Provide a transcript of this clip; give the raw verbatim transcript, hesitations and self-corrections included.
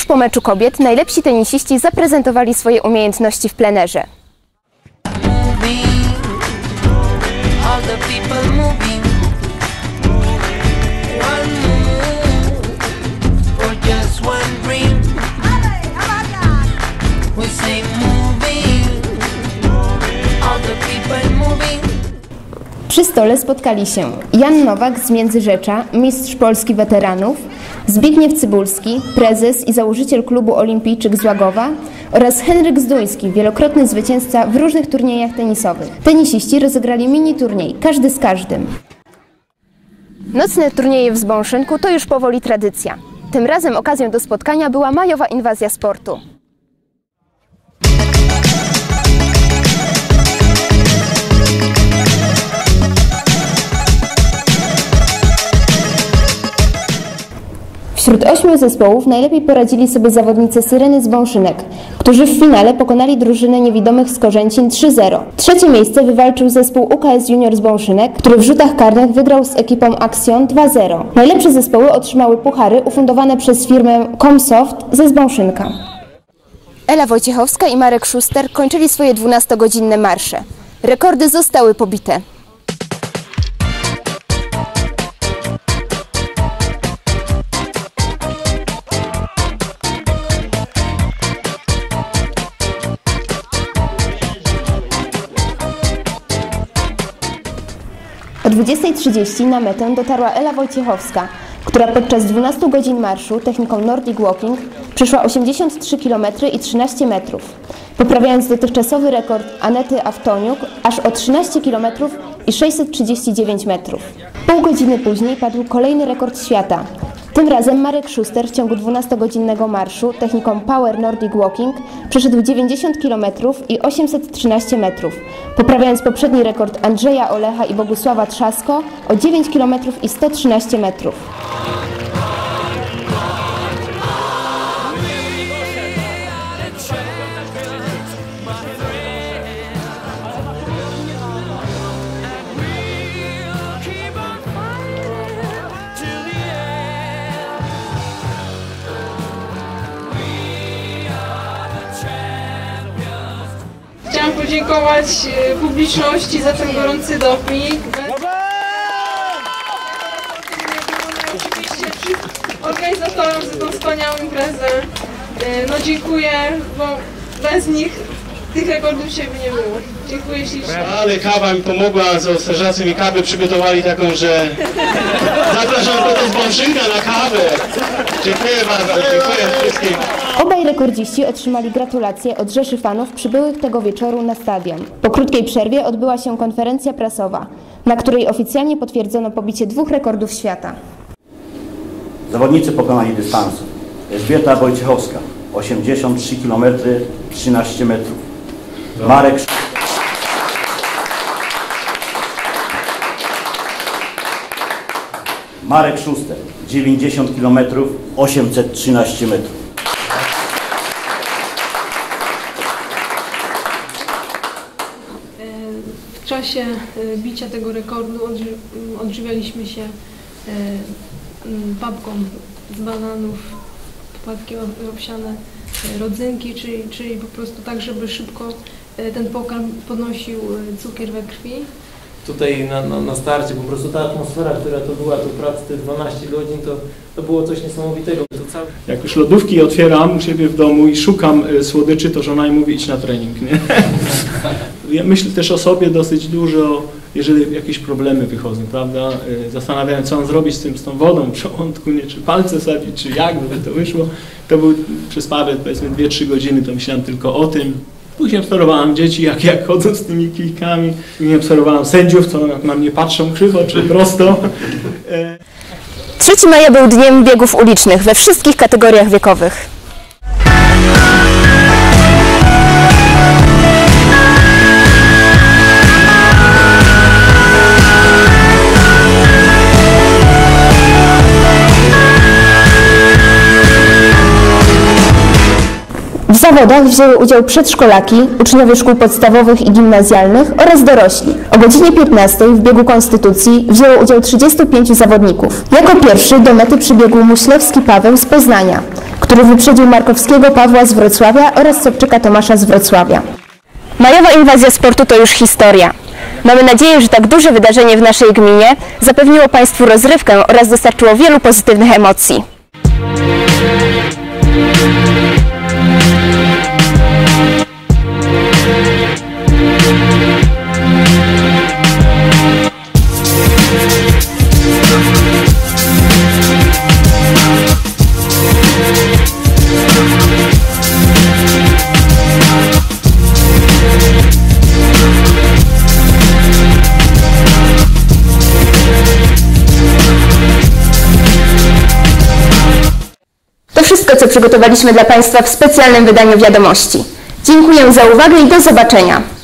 Tuż po meczu kobiet najlepsi tenisiści zaprezentowali swoje umiejętności w plenerze. Przy stole spotkali się Jan Nowak z Międzyrzecza, mistrz Polski weteranów, Zbigniew Cybulski, prezes i założyciel klubu Olimpijczyk z Łagowa oraz Henryk Zduński, wielokrotny zwycięzca w różnych turniejach tenisowych. Tenisiści rozegrali mini turniej, każdy z każdym. Nocne turnieje w Zbąszynku to już powoli tradycja. Tym razem okazją do spotkania była majowa inwazja sportu. Wśród ośmiu zespołów najlepiej poradzili sobie zawodnicy Syreny z Bąszynek, którzy w finale pokonali drużynę niewidomych z Korzęcin trzy zero. Trzecie miejsce wywalczył zespół U K S Junior z Bąszynek, który w rzutach karnych wygrał z ekipą Axion dwa zero. Najlepsze zespoły otrzymały puchary ufundowane przez firmę Comsoft ze Zbąszynka. Ela Wojciechowska i Marek Szuster kończyli swoje dwunastogodzinne marsze. Rekordy zostały pobite. O dwudziestej trzydzieści na metę dotarła Ela Wojciechowska, która podczas dwunastu godzin marszu techniką Nordic Walking przeszła osiemdziesiąt trzy kilometry i trzynaście metrów, poprawiając dotychczasowy rekord Anety Awtoniuk aż o trzynaście kilometrów i sześćset trzydzieści dziewięć metrów. Pół godziny później padł kolejny rekord świata. Tym razem Marek Szuster w ciągu dwunastogodzinnego marszu techniką Power Nordic Walking przeszedł dziewięćdziesiąt kilometrów i osiemset trzynaście metrów, poprawiając poprzedni rekord Andrzeja Olecha i Bogusława Trzasko o dziewięć kilometrów i sto trzynaście metrów. Chciałam podziękować publiczności za ten gorący doping. Oczywiście organizatorom za tą wspaniałą imprezę. No dziękuję, bo bez nich tych rekordów się by nie było. Dziękuję ślicznie. Ale kawa mi pomogła, strażacy mi kawę przygotowali taką, że zapraszam potem z Bąszynka na kawę. Dziękuję bardzo, dziękuję wszystkim. Obaj rekordziści otrzymali gratulacje od rzeszy fanów przybyłych tego wieczoru na stadion. Po krótkiej przerwie odbyła się konferencja prasowa, na której oficjalnie potwierdzono pobicie dwóch rekordów świata. Zawodnicy pokonali dystansu. Elżbieta Wojciechowska, osiemdziesiąt trzy kilometry, trzynaście metrów. Marek Marek Szuster, dziewięćdziesiąt kilometrów, osiemset trzynaście metrów. W czasie bicia tego rekordu odżywialiśmy się babką z bananów, płatki owsiane, rodzynki, czyli, czyli po prostu tak, żeby szybko ten pokarm podnosił cukier we krwi. Tutaj na, na, na starcie po prostu ta atmosfera, która to była, tu pracy te dwanaście godzin, to, to było coś niesamowitego. To cały... Jak już lodówki otwieram u siebie w domu i szukam słodyczy, to żona mi mówi: idź na trening, nie? Ja myślę też o sobie dosyć dużo, jeżeli jakieś problemy wychodzą, prawda? Zastanawiałem, co mam zrobić z tym, z tą wodą w żołądku, nie? Czy palce sadzić, czy jak, by to wyszło. To był przez parę, powiedzmy dwie trzy godziny, to myślałem tylko o tym. Później obserwowałem dzieci, jak, jak chodzą z tymi kijkami. Później obserwowałem sędziów, co na mnie patrzą krzywo czy prosto. trzeciego maja był dniem biegów ulicznych we wszystkich kategoriach wiekowych. W zawodach wzięły udział przedszkolaki, uczniowie szkół podstawowych i gimnazjalnych oraz dorośli. O godzinie piętnastej w biegu Konstytucji wzięło udział trzydziestu pięciu zawodników. Jako pierwszy do mety przybiegł Muślewski Paweł z Poznania, który wyprzedził Markowskiego Pawła z Wrocławia oraz Sobczyka Tomasza z Wrocławia. Majowa inwazja sportu to już historia. Mamy nadzieję, że tak duże wydarzenie w naszej gminie zapewniło Państwu rozrywkę oraz dostarczyło wielu pozytywnych emocji. To wszystko, co przygotowaliśmy dla Państwa w specjalnym wydaniu Wiadomości. Dziękuję za uwagę i do zobaczenia.